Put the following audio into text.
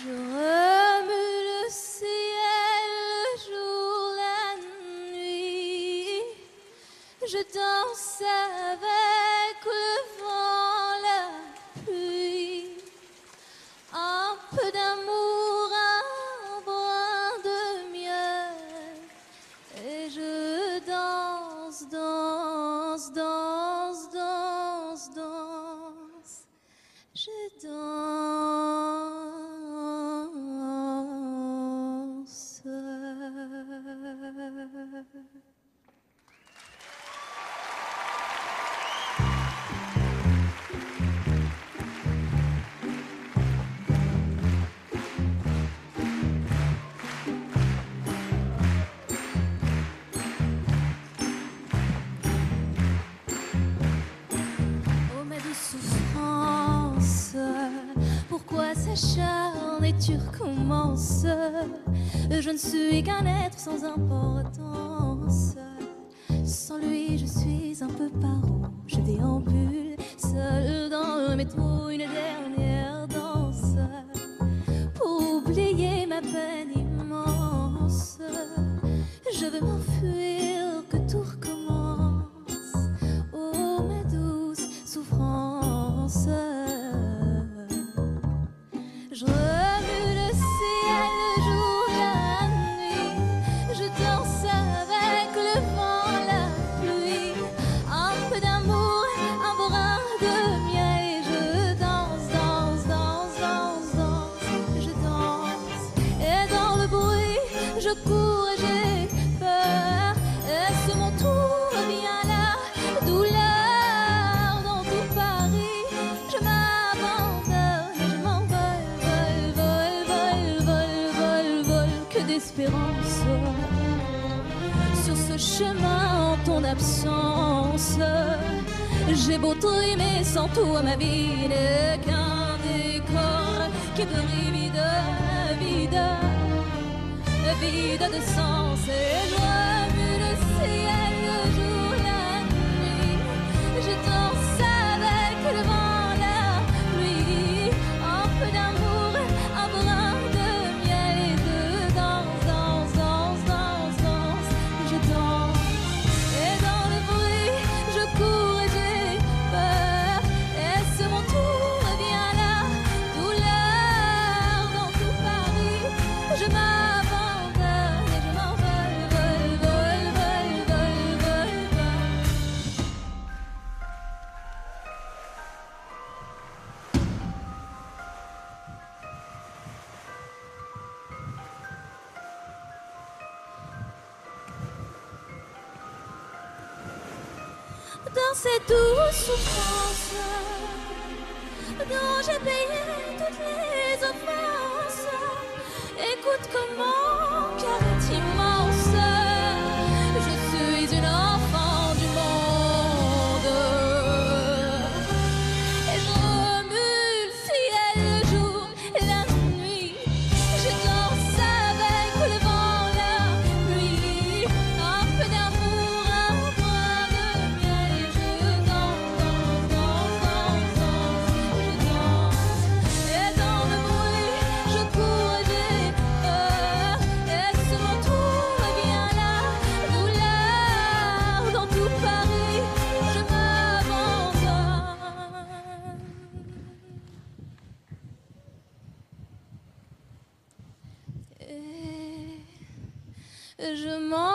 Je remue le ciel, le jour, la nuit. Je danse avec le vent, la pluie. Un peu d'amour, un brin de miel. Et je danse, danse, danse, danse, danse. Je danse. Oh ma douce souffrance, pourquoi s'acharne et tu recommences? Je ne suis qu'un être sans importance. Sans lui je suis un peu paro. Je déambule seul dans le métro, une dernière danse pour oublier ma peine immense. Je veux m'enfuir, que tout recommence. Oh ma douce souffrance. Je remue le ciel, le jour, la nuit. Je danse avec le vent, la pluie. Un peu d'amour, un brin de miel. Et je danse, danse, danse, danse, danse. Je danse. Et dans le bruit, je cours et j'ai peur. Est-ce mon tour vient la douleur dans tout Paris? Je m'abandonne et je m'envole, vol, vol, vol, vol, vol, vol. Que d'espérance sur ce chemin en ton absence. J'ai beau trimer sans toi, ma vie n'est qu'un décor qui brille vide, vide, vide de sens. Et je remue le ciel, le jour, la nuit. Je danse avec le vent, la pluie. Un peu d'amour, un brin de miel. Et je danse, danse, danse, danse, danse. Je danse. Et dans le bruit, je cours et j'ai peur. Est-ce mon tour vient la douleur dans tout Paris? Je m'abandonne et je m'envole, vol, vol, vol, vol, vol, vol. Dans cette douce souffrance dont j'ai payé toutes les offenses, écoute comment mon cœur est immense. Je suis une enfant du monde et je remue le ciel, le jour, la nuit. Je danse avec le vent, la pluie. Un peu d'amour, un brin de miel. Et je danse, danse, danse, danse, danse. Je danse. Et dans le bruit, je cours et j'ai peur. Est-ce mon tour vient la douleur dans tout Paris? Je m'abandonne. Et je m'en